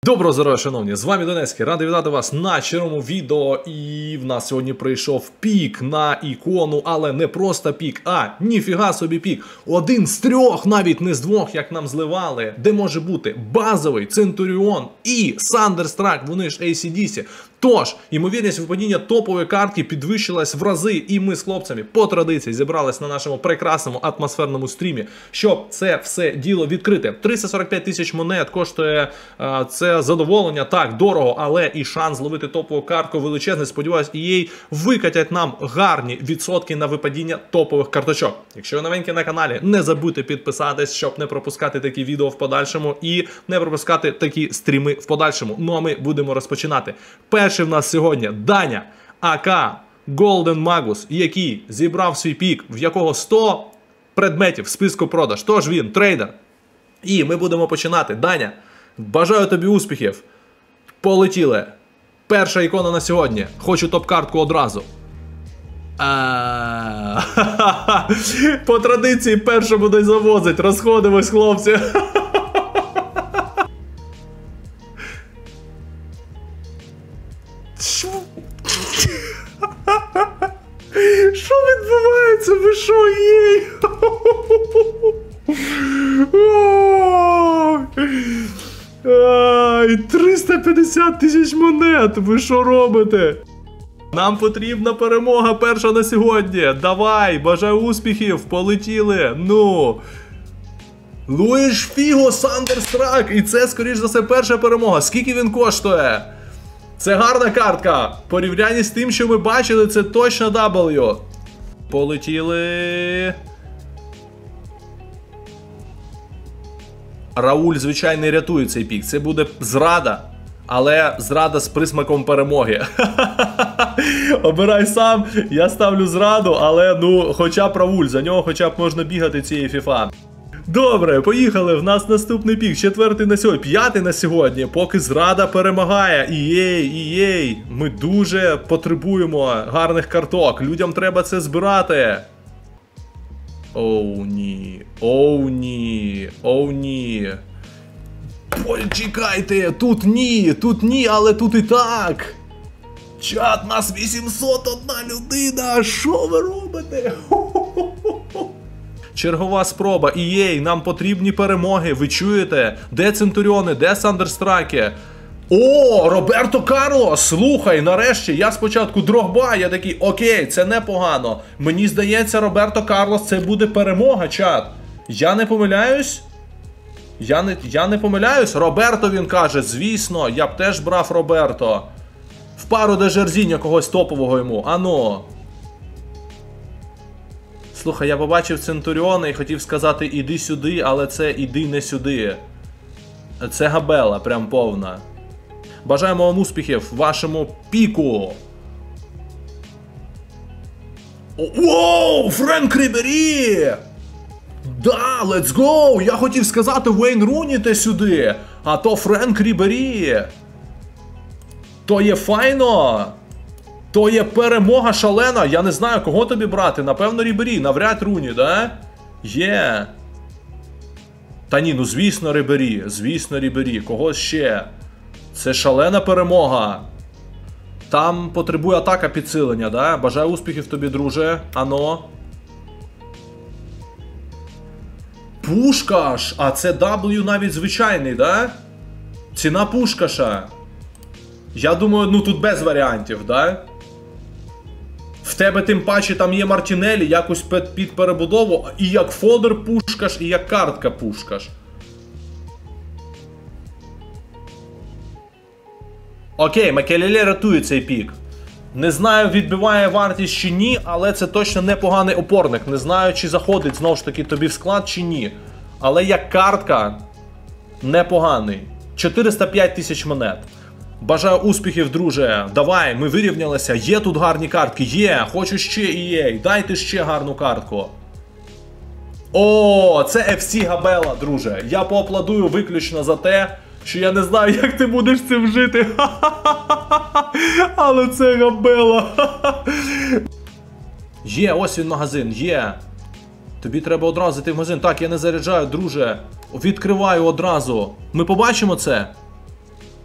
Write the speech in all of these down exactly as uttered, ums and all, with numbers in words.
Доброго здоров'я, шановні! З вами Донецький. Радий вітати вас на черговому відео. І в нас сьогодні прийшов пік на ікону, але не просто пік, а ніфіга собі пік. Один з трьох, навіть не з двох, як нам зливали, де може бути базовий Центуріон і Сандерстрак, вони ж ей сі ді сі. Тож, ймовірність випадіння топової картки підвищилась в рази, і ми з хлопцями по традиції зібрались на нашому прекрасному атмосферному стрімі, щоб це все діло відкрити. триста сорок п'ять тисяч монет коштує а, це задоволення, так, дорого, але і шанс зловити топову картку величезний. Сподіваюсь, і ей викатять нам гарні відсотки на випадіння топових карточок. Якщо ви новенькі на каналі, не забудьте підписатись, щоб не пропускати такі відео в подальшому і не пропускати такі стріми в подальшому. Ну а ми будемо розпочинати. Перший в нас сьогодні Даня, АК Golden Magus, який зібрав свій пік, в якого сто предметів в списку продаж. Тож він трейдер. І ми будемо починати. Даня, бажаю тобі успіхів. Полетіли. Перша ікона на сьогодні. Хочу топ-картку одразу. По традиції першу буде завозить. Розходимось, хлопці. Що? Що відбувається? Ви що, єй? Ай, триста п'ятдесят тисяч монет! Ви що робите? Нам потрібна перемога перша на сьогодні. Давай, бажаю успіхів, полетіли. Ну. Луїш Фіго Сандерстрак. І це, скоріш за все, перша перемога. Скільки він коштує? Це гарна картка. В порівнянні з тим, що ми бачили, це точно W. Полетіли. Рауль, звичайно, не рятує цей пік. Це буде зрада, але зрада з присмаком перемоги. Обирай сам, я ставлю зраду, але ну, хоча б Рауль, за нього хоча б можна бігати цієї фіфа. Добре, поїхали, в нас наступний пік, четвертий на сьогодні, п'ятий на сьогодні, поки зрада перемагає. Ієй, ієй, ми дуже потребуємо гарних карток, людям треба це збирати. Оу ні, оу ні, оу ні. Почекайте, тут ні, тут ні, але тут і так. Чат, нас вісімсот одна людина, що ви робите? Чергова спроба. Ієй, нам потрібні перемоги, ви чуєте? Де Центуріони, де Сандерстраки? О, Роберто Карлос, слухай, нарешті, я спочатку Дрогба, я такий, окей, це непогано. Мені здається, Роберто Карлос, це буде перемога, чат. Я не помиляюсь? Я не, я не помиляюсь? Роберто, він каже, звісно, я б теж брав Роберто. В пару де Жерзіння когось топового йому, ано. Слухай, я побачив Центуріона і хотів сказати іди сюди, але це іди не сюди. Це габела, прям повна. Бажаємо вам успіхів в вашому піку. Оу, Френк Рібері! Да, let's go! Я хотів сказати Вейн Руні те сюди, а то Френк Рібері. То є файно. То є перемога шалена. Я не знаю, кого тобі брати. Напевно, Рібері. Навряд Руні, да? Є. Та ні, ну звісно Рібері. Звісно Рібері. Кого ще? Це шалена перемога. Там потребує атака підсилення, да? Бажаю успіхів тобі, друже. Ано. Пушкаш. А це W навіть звичайний, да? Ціна Пушкаша. Я думаю, ну тут без варіантів, да? В тебе тим паче там є Мартінелі, якось під перебудову, і як фодер Пушкаш, і як картка Пушкаш. Окей, Макелеле рятує цей пік. Не знаю, відбиває вартість чи ні, але це точно непоганий опорник. Не знаю, чи заходить знову ж таки тобі в склад чи ні. Але як картка, непоганий. чотириста п'ять тисяч монет. Бажаю успіхів, друже. Давай, ми вирівнялися. Є тут гарні картки. Є. Хочу ще ієй. Дайте ще гарну картку. О, це еф сі Габела, друже. Я поаплодую виключно за те, що я не знаю, як ти будеш цим жити. Але це Габела. Є, ось він магазин. Є. Тобі треба одразу йти в магазин. Так, я не заряджаю, друже. Відкриваю одразу. Ми побачимо це?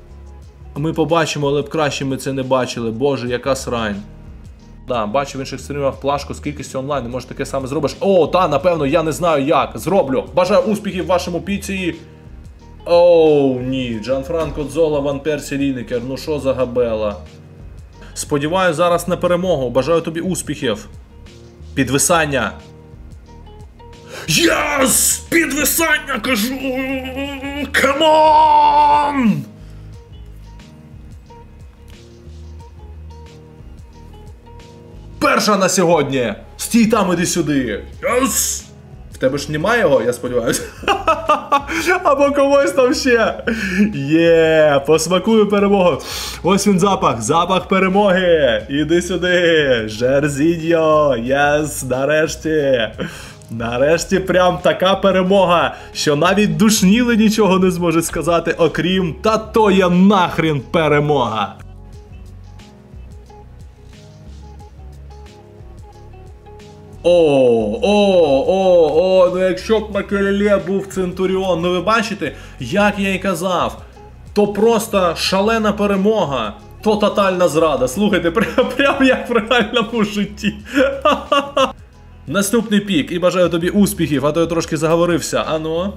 Ми побачимо, але б краще ми це не бачили. Боже, яка срань. Да, бачу в інших стрімах плашку з кількістю онлайн, може таке саме зробиш. О, та, напевно, я не знаю як. Зроблю. Бажаю успіхів вашому піці. Оу, ні. Джанфранко Дзола, Ван Персі Лінекер. Ну що за габела. Сподіваюсь зараз на перемогу. Бажаю тобі успіхів. Підвисання. Єс! Підвисання, кажу! Камон! Перша на сьогодні! Стій там, іди сюди! Єс! В тебе ж немає його, я сподіваюся? Або комусь там ще! Є! Посмакую перемогу! Ось він запах! Запах перемоги! Іди сюди! Жерзіньо! Єс! Нарешті! Нарешті прям така перемога, що навіть душніли нічого не зможуть сказати, окрім «Та то є нахрін перемога!» О, о, о, о, ну якщо б на Келеле був Центуріон, ну ви бачите, як я і казав, то просто шалена перемога, то тотальна зрада. Слухайте, прям, прям як в реальному житті. Наступний пік, і бажаю тобі успіхів, а то я трошки заговорився, ану.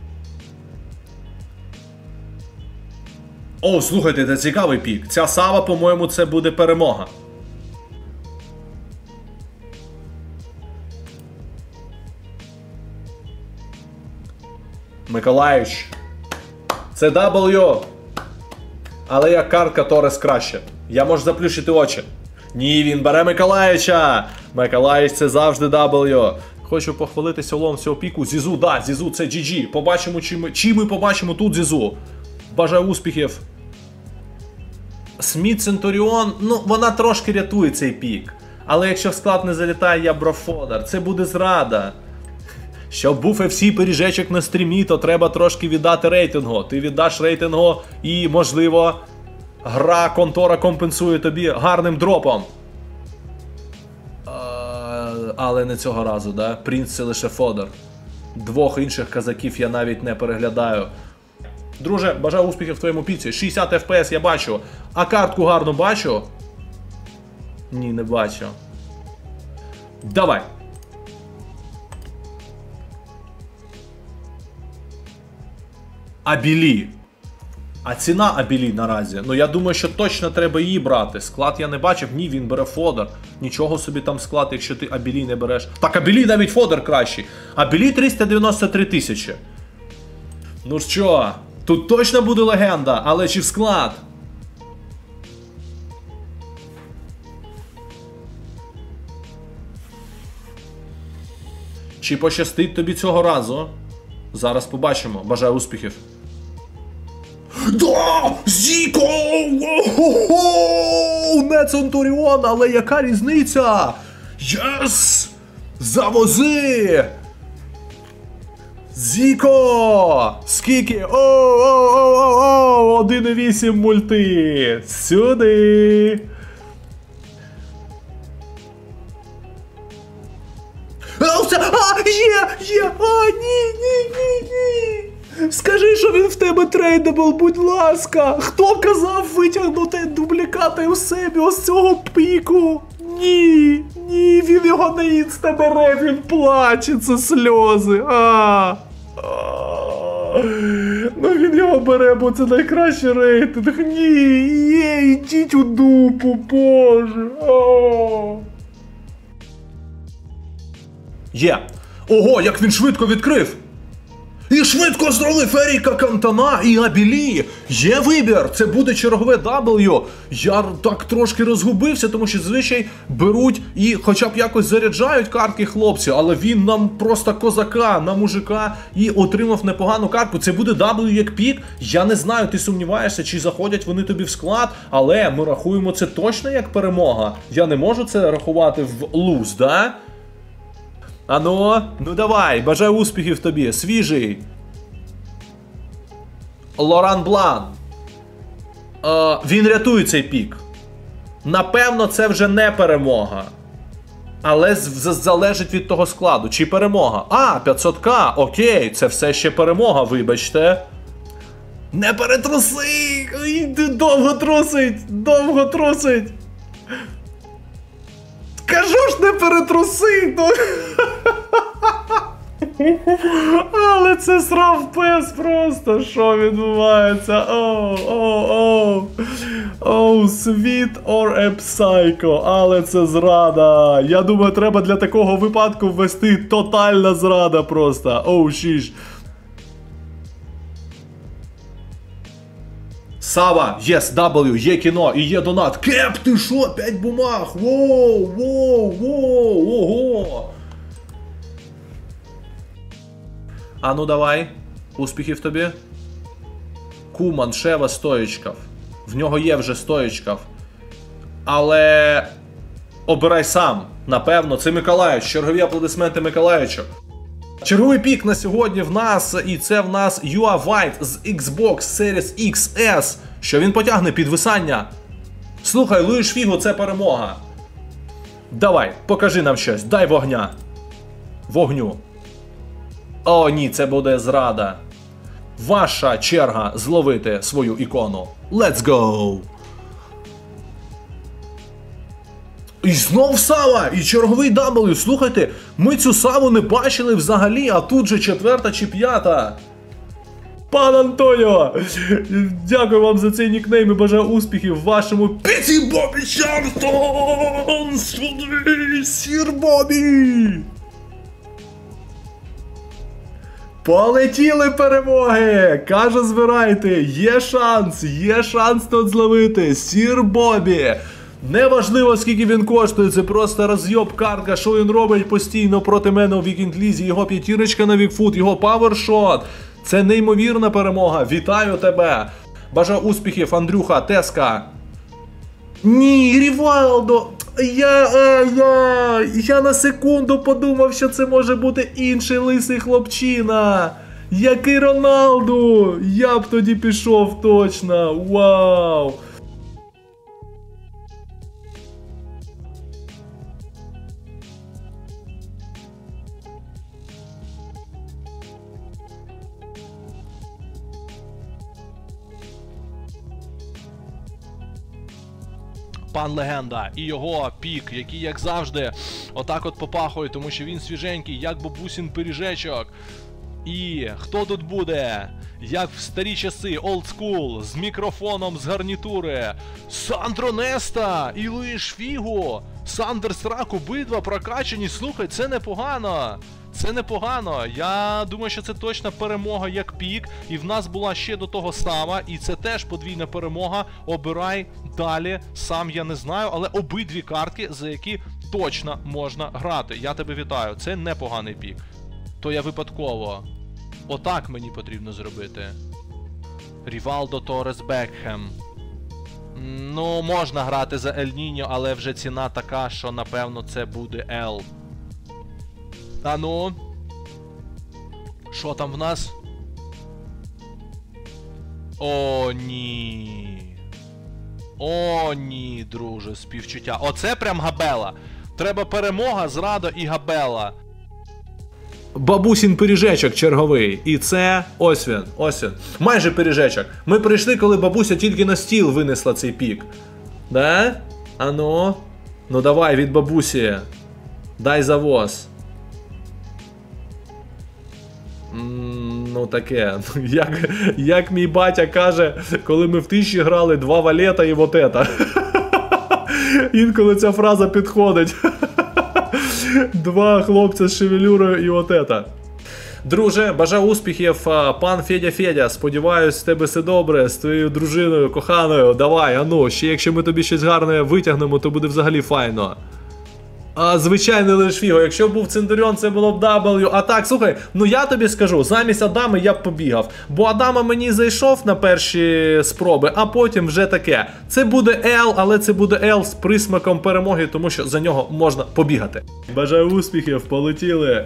О, слухайте, це цікавий пік. Ця Сава, по-моєму, це буде перемога. Миколаївич. Це W. Але як картка Торес краще. Я можу заплющити очі. Ні, він бере Миколаївича. Миколаївич це завжди W. Хочу похвалитися уловом цього піку. Зізу, да, Зізу це джі джі. Побачимо, чи ми, чи ми побачимо тут Зізу. Бажаю успіхів. Сміт Центуріон, ну вона трошки рятує цей пік. Але якщо в склад не залітає, я Брофодер. Це буде зрада. Щоб був еф сі пиріжечок на стрімі, то треба трошки віддати рейтингу. Ти віддаш рейтингу і, можливо, гра контора компенсує тобі гарним дропом. А, але не цього разу, да? Принц це лише фодер. Двох інших казаків я навіть не переглядаю. Друже, бажаю успіхів в твоєму піці. шістдесят еф пі ес я бачу. А картку гарно бачу? Ні, не бачу. Давай. Абілі. А ціна Абілі наразі. Ну я думаю, що точно треба її брати. Склад я не бачив. Ні, він бере фодер. Нічого собі там склад, якщо ти Абілі не береш. Так, Абілі навіть фодер кращий. Абілі триста дев'яносто три тисячі. Ну що, тут точно буде легенда, але чи в склад? Чи пощастить тобі цього разу? Зараз побачимо. Бажаю успіхів. Да! Зіко! О-хо-хо! Не Центуріон, але яка різниця? Єс! Завози! Зіко! Скільки? О-о-о-о-о! один і вісім мульти! Сюди! А, є, є, а, ні, ні, ні, ні. Скажи, що він в тебе трейдабл, будь ласка. Хто казав витягнути дублікати у себе ось цього піку? Ні, ні, він його не інста бере, він плаче, це сльози. А, а. Ну він його бере, бо це найкращий рейтинг. Ні, є, ідіть у дупу, боже. А. Є. Ого, як він швидко відкрив. І швидко зролив Еріка Кантона і Абілі. Є вибір, це буде чергове W. Я так трошки розгубився, тому що зазвичай беруть і хоча б якось заряджають картки хлопці, але він нам просто козака, на мужика і отримав непогану картку. Це буде W як пік. Я не знаю, ти сумніваєшся, чи заходять вони тобі в склад, але ми рахуємо це точно як перемога. Я не можу це рахувати в луз, да? Ану, ну давай, бажаю успіхів тобі, свіжий. Лоран Блан. Е, він рятує цей пік. Напевно, це вже не перемога. Але залежить від того складу. Чи перемога? А, п'ятсот ка, окей, це все ще перемога, вибачте. Не перетруси! Ой, довго трусить! Довго трусить! Кажу ж, не перетруси! Ну... Але це срав пес просто! Що відбувається? Оу, оу, оу! Оу, sweet or a psycho! Але це зрада! Я думаю, треба для такого випадку ввести тотальна зрада просто! Оу, шіш! Сава, yes, W, є кіно і є донат. Кеп, ти шо? П'ять бумаг! Воу, воу, воу, ого! А ну давай, успіхів тобі. Куман, Шева, стоєчкав. В нього є вже стоєчкав. Але... обирай сам. Напевно, це Миколаївич. Чергові аплодисменти Миколаївичу. Черговий пік на сьогодні в нас, і це в нас Юа Вайт з Xbox Series ікс ес. Що він потягне підвисання? Слухай, Луїш Фіго, це перемога. Давай, покажи нам щось, дай вогня. Вогню. О, ні, це буде зрада. Ваша черга зловити свою ікону. Let's go! І знов Сава! І черговий W. Слухайте, ми цю Саву не бачили взагалі, а тут же четверта чи п'ята. Пан Антоніо! Дякую вам за цей нікнейм і бажаю успіхів в вашому Піці Бобі Чарльстон! Сір Бобі! Полетіли перемоги! Каже, збирайте! Є шанс! Є шанс тут зловити! Сір Бобі! Неважливо, скільки він коштує, це просто розйоб картка, що він робить постійно проти мене у Вікінд Лізі, його п'ятірочка на Вікфут, його павершот. Це неймовірна перемога, вітаю тебе. Бажаю успіхів, Андрюха, Теска. Ні, Рівалдо, я, а, я, я на секунду подумав, що це може бути інший лисий хлопчина. Який Роналду, я б тоді пішов точно, вау. Пан Легенда і його пік, який, як завжди, отак от попахує, тому що він свіженький, як бабусін пиріжечок. І хто тут буде? Як в старі часи, old school, з мікрофоном, з гарнітури. Сандро Неста і Луїш Фіго. Сандер Срак, обидва прокачані. Слухай, це непогано. Це непогано. Я думаю, що це точно перемога як пік. І в нас була ще до того Сава. І це теж подвійна перемога. Обирай далі. Сам я не знаю, але обидві картки, за які точно можна грати. Я тебе вітаю. Це непоганий пік. То я випадково. Отак мені потрібно зробити. Рівалдо, Торрес, Бекхем. Ну, можна грати за Ель Ніньо, але вже ціна така, що напевно це буде L. А ну. Що там в нас? О, ні. О, ні, друже, співчуття. Оце прям Габела. Треба перемога, зрада і Габела. Бабусін пиріжечок черговий. І це ось він, ось він. Майже пиріжечок. Ми прийшли, коли бабуся тільки на стіл винесла цей пік. Да? А ну? Ну давай від бабусі. Дай завоз. Ну таке, як, як мій батя каже, коли ми в тиші грали, два валета і вот это. Інколи ця фраза підходить. Два хлопця з шевелюрою і вот это. Друже, бажаю успіхів, пан Федя Федя. Сподіваюсь, з тебе все добре, з твоєю дружиною, коханою. Давай, а ну, ще якщо ми тобі щось гарне витягнемо, то буде взагалі файно. А, звичайний Луїш Фіго, якщо б був Центуріон, це було б W. А так, слухай, ну я тобі скажу, замість Адами я б побігав. Бо Адама мені зайшов на перші спроби, а потім вже таке. Це буде L, але це буде L з присмаком перемоги, тому що за нього можна побігати. Бажаю успіхів, полетіли.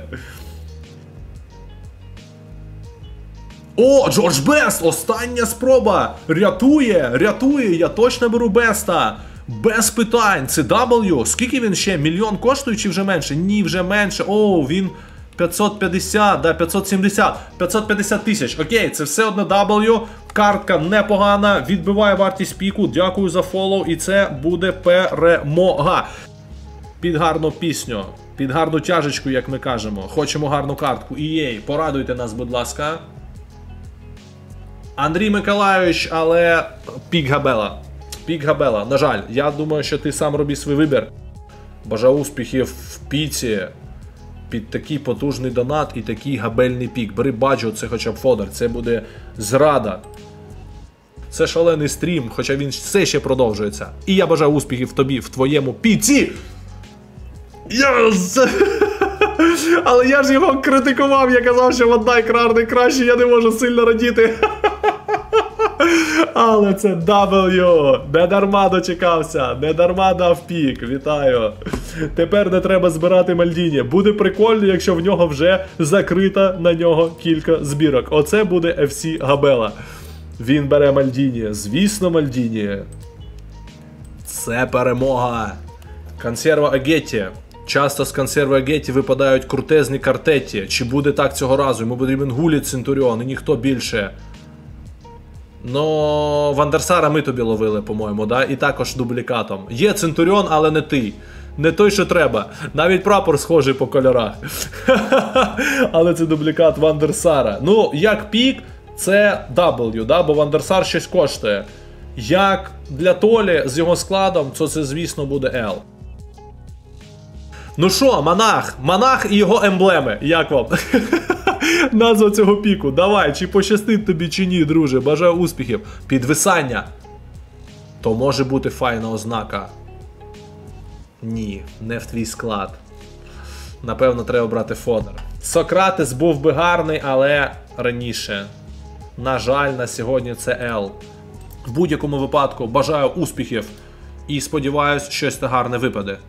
О, Джордж Бест, остання спроба. Рятує, рятує, я точно беру Беста. Без питань, це W. Скільки він ще? Мільйон коштує чи вже менше? Ні, вже менше. О, він п'ятсот п'ятдесят, да, п'ятсот сімдесят. п'ятсот п'ятдесят тисяч. Окей, це все одно W. Картка непогана, відбиває вартість піку. Дякую за фоллоу. І це буде перемога. Під гарну пісню, під гарну тяжечку, як ми кажемо. Хочемо гарну картку. і ей, порадуйте нас, будь ласка. Андрій Миколайович, але пік Габела. Пік Габела. На жаль, я думаю, що ти сам робиш свій вибір. Бажаю успіхів в піці. Під такий потужний донат і такий габельний пік. Бери баджо, це хоча б фодер. Це буде зрада. Це шалений стрім, хоча він все ще продовжується. І я бажаю успіхів тобі в твоєму піці. Yes! Але я ж його критикував, я казав, що Ван Крар найкраще, я не можу сильно радіти. Але це W. Не дарма дочекався, не дарма дав пік. Вітаю. Тепер не треба збирати Мальдіні. Буде прикольно, якщо в нього вже закрита на нього кілька збірок. Оце буде еф сі Габела. Він бере Мальдіні. Звісно, Мальдіні. Це перемога. Консерва Агетті. Часто з консерви Агетті випадають крутезні картеті. Чи буде так цього разу? Йому потрібен Гуліт Центуріон і ніхто більше. Ну, Вандерсара ми тобі ловили, по-моєму, да? І також дублікатом. Є Центуріон, але не ти. Не той, що треба. Навіть прапор схожий по кольорах. Але це дублікат Вандерсара. Ну, як пік, це W, да? Бо Вандерсар щось коштує. Як для Толі з його складом, то це, звісно, буде L. Ну що, Монах? Монах і його емблеми. Як вам? Назва цього піку. Давай, чи пощастить тобі, чи ні, друже. Бажаю успіхів. Підвисання. То може бути файна ознака. Ні, не в твій склад. Напевно, треба брати фодер. Сократес був би гарний, але раніше. На жаль, на сьогодні це L. В будь-якому випадку бажаю успіхів. І сподіваюсь, щось гарне випаде.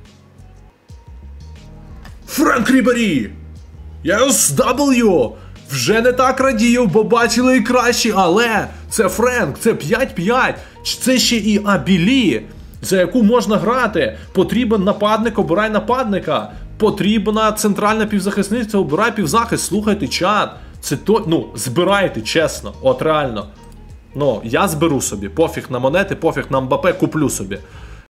Френк Рібері! Yes, W! Вже не так радію, бо бачили і кращі, але це Френк, це п'ять п'ять, це ще і Абілі, за яку можна грати. Потрібен нападник, обирай нападника. Потрібна центральна півзахисниця, обирай півзахист. Слухайте, чат, це то, ну, збирайте, чесно, от реально. Ну, я зберу собі, пофіг на монети, пофіг на Мбапе, куплю собі.